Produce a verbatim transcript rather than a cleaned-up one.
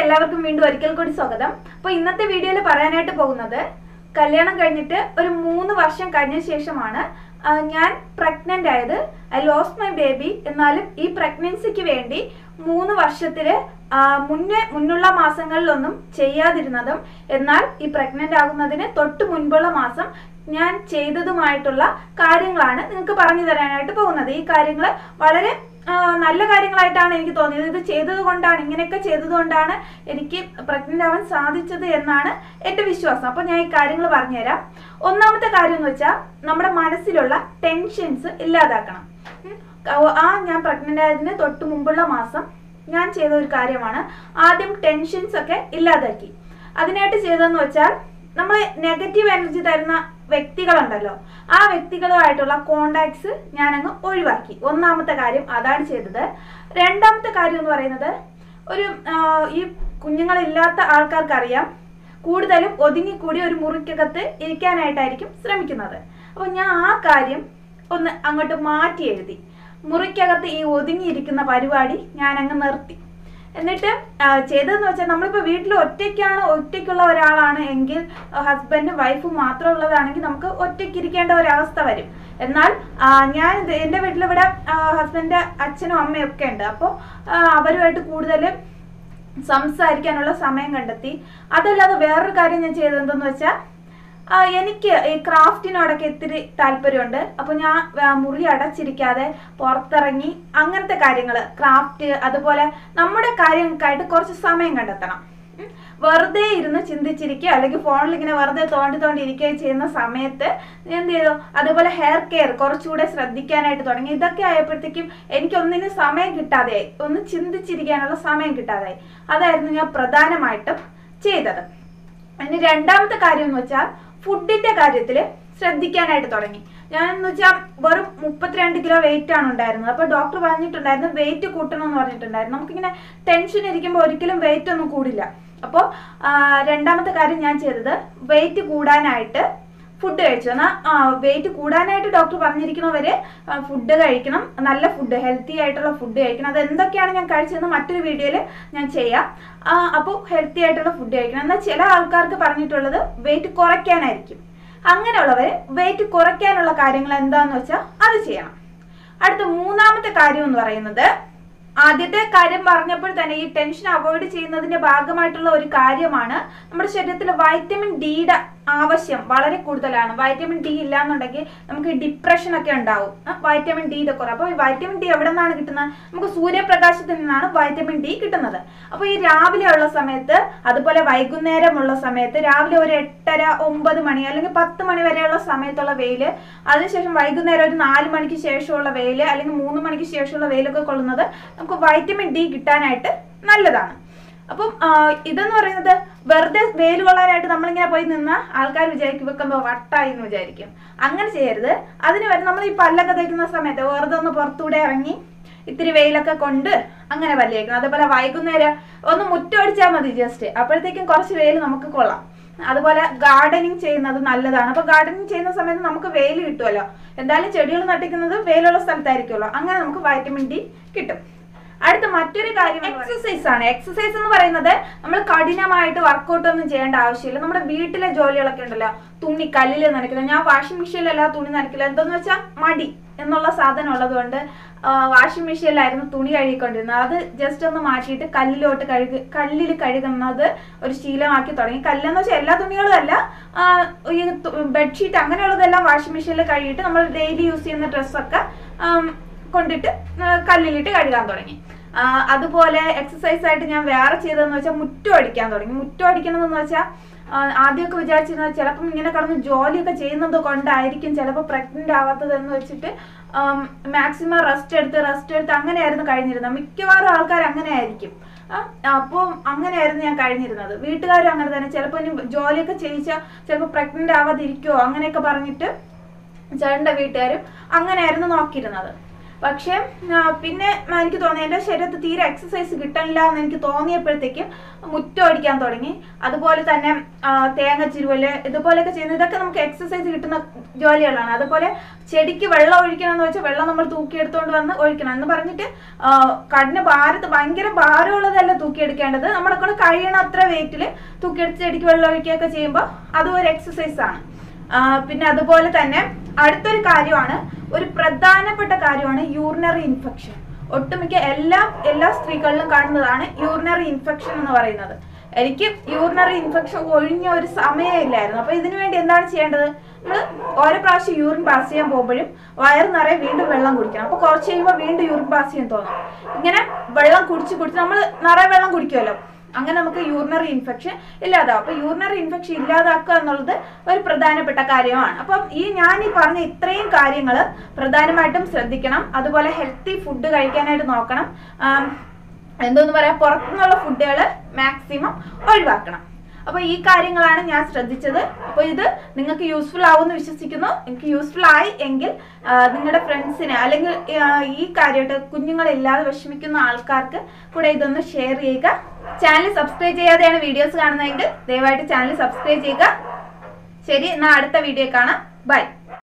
എല്ലാവർക്കും വീണ്ടും ഒരിക്കൽ കൂടി സ്വാഗതം. അപ്പോൾ ഇന്നത്തെ വീഡിയോയിൽ പറയാനായിട്ട് പോകുന്നത് കല്യാണം കഴിഞ്ഞിട്ട് ഒരു മൂന്ന് വർഷം കഴിഞ്ഞ ശേഷമാണ് ഞാൻ പ്രഗ്നന്റ് ആയത്. I lost my baby. എന്നാലും ഈ പ്രഗ്നൻസിക്ക് വേണ്ടി മൂന്ന് വർഷത്തില് മുന്നേ മുന്നുള്ള മാസങ്ങളിലൊന്നും ചെയ്യാതിരുന്നതും എന്നാൽ ഈ പ്രഗ്നന്റ് ആകുന്നതിന് തൊട്ട് മുൻപുള്ള മാസം ഞാൻ ചെയ്തതുമായിട്ടുള്ള കാര്യങ്ങളാണ് നിങ്ങൾക്ക് പറഞ്ഞു തരാനായിട്ട് പോകുന്നത്. ഈ കാര്യങ്ങൾ വളരെ നല്ല കാര്യങ്ങളായിട്ടാണ് എനിക്ക് തോന്നിയത്. ഇത് ചെയ്തത് കൊണ്ടാണ് ഇങ്ങനെയൊക്കെ ചെയ്തത് കൊണ്ടാണ് എനിക്ക് പ്രഗ്നന്റ് ആവാൻ സാധിച്ചത് എന്നാണ് എൻ്റെ വിശ്വാസം. അപ്പോൾ ഞാൻ ഈ കാര്യങ്ങൾ പറഞ്ഞുതരാം. ഒന്നാമത്തെ കാര്യം എന്ന് വെച്ചാൽ നമ്മുടെ മനസ്സിലുള്ള ടെൻഷൻസ് ഇല്ലാതാക്കണം. ആ ഞാൻ പ്രഗ്നന്റ് ആയതിന് തൊട്ട് മുമ്പുള്ള മാസം ഞാൻ ചെയ്ത ഒരു കാര്യമാണ്. ആദ്യം ടെൻഷൻസ് ഒക്കെ ഇല്ലാതാക്കി. അതിനായിട്ട് ചെയ്തതെന്ന് വെച്ചാൽ നമ്മൾ നെഗറ്റീവ് എനർജി തരുന്ന വ്യക്തികളുണ്ടല്ലോ, ആ വ്യക്തികളുമായിട്ടുള്ള കോണ്ടാക്ട്സ് ഞാനങ്ങ് ഒഴിവാക്കി. ഒന്നാമത്തെ കാര്യം അതാണ് ചെയ്തത്. രണ്ടാമത്തെ കാര്യം എന്ന് പറയുന്നത്, ഒരു ഈ കുഞ്ഞുങ്ങളില്ലാത്ത ആൾക്കാർക്കറിയാം കൂടുതലും ഒതുങ്ങിക്കൂടി ഒരു മുറിക്കകത്ത് ഇരിക്കാനായിട്ടായിരിക്കും ശ്രമിക്കുന്നത്. അപ്പോൾ ഞാൻ ആ കാര്യം ഒന്ന് അങ്ങോട്ട് മാറ്റി എഴുതി. മുറിക്കകത്ത് ഈ ഒതുങ്ങിയിരിക്കുന്ന പരിപാടി ഞാനങ്ങ് നിർത്തി. എന്നിട്ട് ചെയ്തതെന്ന് വെച്ചാൽ നമ്മളിപ്പോൾ വീട്ടിൽ ഒറ്റയ്ക്കാണ് ഒറ്റയ്ക്കുള്ള ഒരാളാണ് എങ്കിൽ, ഹസ്ബൻഡും വൈഫും മാത്രമുള്ളതാണെങ്കിൽ നമുക്ക് ഒറ്റയ്ക്കിരിക്കേണ്ട ഒരവസ്ഥ വരും. എന്നാൽ ഞാൻ എൻ്റെ വീട്ടിലിവിടെ ഹസ്ബൻഡ് അച്ഛനും അമ്മയും ഒക്കെ ഉണ്ട്. അപ്പോൾ അവരുമായിട്ട് കൂടുതൽ സംസാരിക്കാനുള്ള സമയം കണ്ടെത്തി. അതല്ലാതെ വേറൊരു കാര്യം ഞാൻ ചെയ്തത് എന്തെന്ന് വെച്ചാൽ, എനിക്ക് ഈ ക്രാഫ്റ്റിനോടൊക്കെ ഇത്തിരി താല്പര്യമുണ്ട്. അപ്പോൾ ഞാൻ മുറി അടച്ചിരിക്കാതെ പുറത്തിറങ്ങി അങ്ങനത്തെ കാര്യങ്ങൾ, ക്രാഫ്റ്റ്, അതുപോലെ നമ്മുടെ കാര്യങ്ങൾക്കായിട്ട് കുറച്ച് സമയം കണ്ടെത്തണം. വെറുതെ ഇരുന്ന് ചിന്തിച്ചിരിക്കുക അല്ലെങ്കിൽ ഫോണിൽ ഇങ്ങനെ വെറുതെ തോണ്ടി തോണ്ടി ഇരിക്കുകയും ചെയ്യുന്ന സമയത്ത് എന്ത് ചെയ്തു, അതുപോലെ ഹെയർ കെയർ കുറച്ചുകൂടെ ശ്രദ്ധിക്കാനായിട്ട് തുടങ്ങി. ഇതൊക്കെ ആയപ്പോഴത്തേക്കും എനിക്കൊന്നിനും സമയം കിട്ടാതെയായി, ഒന്ന് ചിന്തിച്ചിരിക്കാനുള്ള സമയം കിട്ടാതെയായി. അതായിരുന്നു ഞാൻ പ്രധാനമായിട്ടും ചെയ്തത്. അതിന് രണ്ടാമത്തെ കാര്യം എന്ന് വെച്ചാൽ ഫുഡിന്റെ കാര്യത്തിൽ ശ്രദ്ധിക്കാനായിട്ട് തുടങ്ങി. ഞാനെന്ന് വെച്ചാൽ വെറും മുപ്പത്തിരണ്ട് കിലോ വെയിറ്റ് ആണ് ഉണ്ടായിരുന്നത്. അപ്പോൾ ഡോക്ടർ പറഞ്ഞിട്ടുണ്ടായിരുന്നു വെയിറ്റ് കൂട്ടണം എന്ന് പറഞ്ഞിട്ടുണ്ടായിരുന്നു. നമുക്കിങ്ങനെ ടെൻഷൻ ഇരിക്കുമ്പോൾ ഒരിക്കലും വെയിറ്റ് ഒന്നും കൂടില്ല. അപ്പോൾ രണ്ടാമത്തെ കാര്യം ഞാൻ ചെയ്തത് വെയിറ്റ് കൂടാനായിട്ട് ഫുഡ് കഴിച്ചു. എന്നാൽ വെയിറ്റ് കൂടാനായിട്ട് ഡോക്ടർ പറഞ്ഞിരിക്കുന്നവര് ഫുഡ് കഴിക്കണം, നല്ല ഫുഡ്, ഹെൽത്തി ആയിട്ടുള്ള ഫുഡ് കഴിക്കണം. അത് എന്തൊക്കെയാണ് ഞാൻ കഴിച്ചതെന്ന് മറ്റൊരു വീഡിയോയിൽ ഞാൻ ചെയ്യാം. അപ്പോൾ ഹെൽത്തി ആയിട്ടുള്ള ഫുഡ് കഴിക്കണം. എന്നാൽ ചില ആൾക്കാർക്ക് പറഞ്ഞിട്ടുള്ളത് വെയിറ്റ് കുറയ്ക്കാനായിരിക്കും. അങ്ങനെയുള്ളവർ വെയിറ്റ് കുറയ്ക്കാനുള്ള കാര്യങ്ങൾ എന്താണെന്ന് വെച്ചാൽ അത് ചെയ്യണം. അടുത്ത മൂന്നാമത്തെ കാര്യം എന്ന് പറയുന്നത്, ആദ്യത്തെ കാര്യം പറഞ്ഞപ്പോൾ തന്നെ ഈ ടെൻഷൻ അവോയ്ഡ് ചെയ്യുന്നതിന്റെ ഭാഗമായിട്ടുള്ള ഒരു കാര്യമാണ് നമ്മുടെ ശരീരത്തിൽ വൈറ്റമിൻ ഡിയുടെ ആവശ്യം വളരെ കൂടുതലാണ്. വൈറ്റമിൻ ഡി ഇല്ലാന്നുണ്ടെങ്കിൽ നമുക്ക് ഡിപ്രഷൻ ഒക്കെ ഉണ്ടാവും, വൈറ്റമിൻ ഡിയുടെ കുറവ്. അപ്പോൾ ഈ വൈറ്റമിൻ ഡി എവിടെ നിന്നാണ് കിട്ടുന്നത്? നമുക്ക് സൂര്യപ്രകാശത്തിൽ നിന്നാണ് വൈറ്റമിൻ ഡി കിട്ടുന്നത്. അപ്പോൾ ഈ രാവിലെ ഉള്ള സമയത്ത്, അതുപോലെ വൈകുന്നേരമുള്ള സമയത്ത്, രാവിലെ ഒരു എട്ടര ഒമ്പത് മണി അല്ലെങ്കിൽ പത്ത് മണി വരെയുള്ള സമയത്തുള്ള വെയിൽ, അതിനുശേഷം വൈകുന്നേരം ഒരു നാല് മണിക്ക് ശേഷമുള്ള വെയിൽ അല്ലെങ്കിൽ മൂന്ന് മണിക്ക് ശേഷമുള്ള വെയിലൊക്കെ കൊള്ളുന്നത് നമുക്ക് വൈറ്റമിൻ ഡി കിട്ടാനായിട്ട് നല്ലതാണ്. അപ്പം ഇതെന്ന് പറയുന്നത് വെറുതെ വെയിൽ കൊള്ളാനായിട്ട് നമ്മളിങ്ങനെ പോയി നിന്നാൽ ആൾക്കാർ വിചാരിക്കും വെക്കുമ്പോ വട്ടായി എന്ന് വിചാരിക്കും. അങ്ങനെ ചെയ്യരുത്. അതിന് വരെ നമ്മൾ ഈ പല്ലൊക്കെ തേക്കുന്ന സമയത്ത് വെറുതെ ഒന്ന് പുറത്തൂടെ ഇറങ്ങി ഇത്തിരി വെയിലൊക്കെ കൊണ്ട് അങ്ങനെ പല്ല് തേക്കണം. അതേപോലെ വൈകുന്നേരം ഒന്ന് മുറ്റമടിച്ചാൽ മതി ജസ്റ്റ്, അപ്പോഴത്തേക്കും കുറച്ച് വെയിൽ നമുക്ക് കൊള്ളാം. അതുപോലെ ഗാർഡനിങ് ചെയ്യുന്നത് നല്ലതാണ്. അപ്പൊ ഗാർഡനിങ് ചെയ്യുന്ന സമയത്ത് നമുക്ക് വെയിൽ കിട്ടുമല്ലോ. എന്തായാലും ചെടികൾ നട്ടിക്കുന്നത് വെയിലുള്ള സ്ഥലത്തായിരിക്കുമല്ലോ. അങ്ങനെ നമുക്ക് വൈറ്റമിൻ ഡി കിട്ടും. അടുത്ത മറ്റൊരു കാര്യം എക്സസൈസ് ആണ്. എക്സസൈസ് എന്ന് പറയുന്നത് നമ്മൾ കഠിനമായിട്ട് വർക്കൗട്ട് ഒന്നും ചെയ്യേണ്ട ആവശ്യമില്ല. നമ്മുടെ വീട്ടിലെ ജോലികളൊക്കെ ഉണ്ടല്ലോ, തുണി കല്ലിൽ നനയ്ക്കില്ല. ഞാൻ വാഷിംഗ് മെഷീനിലല്ല തുണി നനയ്ക്കില്ല. എന്താന്ന് വെച്ചാൽ മടി എന്നുള്ള സാധനം ഉള്ളത് കൊണ്ട് വാഷിംഗ് മെഷീനിലായിരുന്നു തുണി കഴുകിക്കൊണ്ടിരുന്നത്. അത് ജസ്റ്റ് ഒന്ന് മാറ്റിയിട്ട് കല്ലിലോട്ട് കഴുകി കല്ലിൽ കഴുകുന്നത് ഒരു ശീലമാക്കി തുടങ്ങി. കല്ലെന്ന് വെച്ചാൽ എല്ലാ തുണികളും അല്ല, ഈ ബെഡ്ഷീറ്റ് അങ്ങനെയുള്ളതെല്ലാം വാഷിംഗ് മെഷീനിൽ കഴുകിയിട്ട് നമ്മൾ ഡെയിലി യൂസ് ചെയ്യുന്ന ഡ്രസ്സൊക്കെ കൊണ്ടിട്ട് കല്ലിലിട്ട് കഴുകാൻ തുടങ്ങി. അതുപോലെ എക്സസൈസ് ആയിട്ട് ഞാൻ വേറെ ചെയ്തതെന്ന് വെച്ചാൽ മുറ്റം അടിക്കാൻ തുടങ്ങി. മുറ്റം അടിക്കണമെന്ന് വെച്ചാൽ ആദ്യമൊക്കെ വിചാരിച്ചിരുന്നത് ചിലപ്പം ഇങ്ങനെ കിടന്ന് ജോലിയൊക്കെ ചെയ്യുന്നത് കൊണ്ടായിരിക്കും ചിലപ്പോൾ പ്രഗ്നന്റ് ആവാത്തത് എന്ന് വെച്ചിട്ട് മാക്സിമം റെസ്റ്റ് എടുത്ത് റെസ്റ്റ് എടുത്ത് അങ്ങനെയായിരുന്നു കഴിഞ്ഞിരുന്നത്. മിക്കവാറും ആൾക്കാർ അങ്ങനെ ആയിരിക്കും. അപ്പോൾ അങ്ങനെയായിരുന്നു ഞാൻ കഴിഞ്ഞിരുന്നത്. വീട്ടുകാരും അങ്ങനെ തന്നെ. ചിലപ്പോൾ ഇനി ജോലിയൊക്കെ ചെയ്യിച്ചാൽ ചിലപ്പോൾ പ്രഗ്നന്റ് ആവാതിരിക്കുമോ അങ്ങനെയൊക്കെ പറഞ്ഞിട്ട് ചേട്ടൻ്റെ വീട്ടുകാരും അങ്ങനെയായിരുന്നു നോക്കിയിരുന്നത്. പക്ഷെ പിന്നെ എനിക്ക് തോന്നി എൻ്റെ ശരീരത്തിൽ തീരെ എക്സസൈസ് കിട്ടണില്ല എന്ന് എനിക്ക് തോന്നിയപ്പോഴത്തേക്കും മുറ്റം അടിക്കാൻ തുടങ്ങി. അതുപോലെ തന്നെ തേങ്ങ ചിരുവല് ഇതുപോലെയൊക്കെ ചെയ്യുന്നത്, ഇതൊക്കെ നമുക്ക് എക്സസൈസ് കിട്ടുന്ന ജോലികളാണ്. അതുപോലെ ചെടിക്ക് വെള്ളം ഒഴിക്കണം എന്ന് വെച്ചാൽ വെള്ളം നമ്മൾ തൂക്കിയെടുത്തുകൊണ്ട് വന്ന് ഒഴിക്കണം എന്ന് പറഞ്ഞിട്ട് കഠിന ഭാരത്ത് ഭയങ്കര ഭാരമുള്ളതല്ല തൂക്കിയെടുക്കേണ്ടത്. നമ്മളെ കൊണ്ട് കഴിയണ അത്ര വെയിറ്റിൽ തൂക്കിയെടുത്ത് ചെടിക്ക് വെള്ളം ഒഴിക്കുകയൊക്കെ ചെയ്യുമ്പോൾ അതും ഒരു എക്സസൈസ് ആണ്. പിന്നെ അതുപോലെ തന്നെ അടുത്തൊരു കാര്യമാണ്, ഒരു പ്രധാനപ്പെട്ട കാര്യമാണ് യൂറിനറി ഇൻഫെക്ഷൻ. ഒട്ടുമിക്ക എല്ലാ എല്ലാ സ്ത്രീകളിലും കാണുന്നതാണ് യൂറിനറി ഇൻഫെക്ഷൻ എന്ന് പറയുന്നത്. എനിക്ക് യൂറിനറി ഇൻഫെക്ഷൻ ഒഴിഞ്ഞ ഒരു സമയമില്ലായിരുന്നു. അപ്പൊ ഇതിനു വേണ്ടി എന്താണ് ചെയ്യേണ്ടത്? നമ്മൾ ഓരോ പ്രാവശ്യം യൂറിൻ പാസ് ചെയ്യാൻ പോകുമ്പോഴും വയറ് നിറയെ വീണ്ടും വെള്ളം കുടിക്കണം. അപ്പൊ കുറച്ച് കഴിയുമ്പോൾ വീണ്ടും യൂറിൻ പാസ് ചെയ്യാൻ തോന്നും. ഇങ്ങനെ വെള്ളം കുടിച്ച് കുടിച്ച് നമ്മൾ നിറയെ വെള്ളം കുടിക്കുമല്ലോ, അങ്ങനെ നമുക്ക് യൂറിനറി ഇൻഫെക്ഷൻ ഇല്ലാതാവും. അപ്പൊ യൂറിനറി ഇൻഫെക്ഷൻ ഇല്ലാതാക്കുക എന്നുള്ളത് ഒരു പ്രധാനപ്പെട്ട കാര്യമാണ്. അപ്പം ഈ ഞാൻ ഈ പറഞ്ഞ ഇത്രയും കാര്യങ്ങൾ പ്രധാനമായിട്ടും ശ്രദ്ധിക്കണം. അതുപോലെ ഹെൽത്തി ഫുഡ് കഴിക്കാനായിട്ട് നോക്കണം. എന്തോന്ന് പറയാ, പുറത്തുനിന്നുള്ള ഫുഡുകൾ മാക്സിമം ഒഴിവാക്കണം. അപ്പൊ ഈ കാര്യങ്ങളാണ് ഞാൻ ശ്രദ്ധിച്ചത്. അപ്പൊ ഇത് നിങ്ങൾക്ക് യൂസ്ഫുൾ ആവുമെന്ന് വിശ്വസിക്കുന്നു. എനിക്ക് യൂസ്ഫുൾ ആയി എങ്കിൽ നിങ്ങളുടെ ഫ്രണ്ട്സിന് അല്ലെങ്കിൽ ഈ കാര്യമായിട്ട് കുഞ്ഞുങ്ങളില്ലാതെ വിഷമിക്കുന്ന ആൾക്കാർക്ക് കൂടെ ഇതൊന്ന് ഷെയർ ചെയ്യുക. ചാനൽ സബ്സ്ക്രൈബ് ചെയ്യാതെയാണ് വീഡിയോസ് കാണുന്നതെങ്കിൽ ദയവായിട്ട് ചാനൽ സബ്സ്ക്രൈബ് ചെയ്യുക. ശരി, എന്നാൽ അടുത്ത വീഡിയോ കാണാം. ബൈ.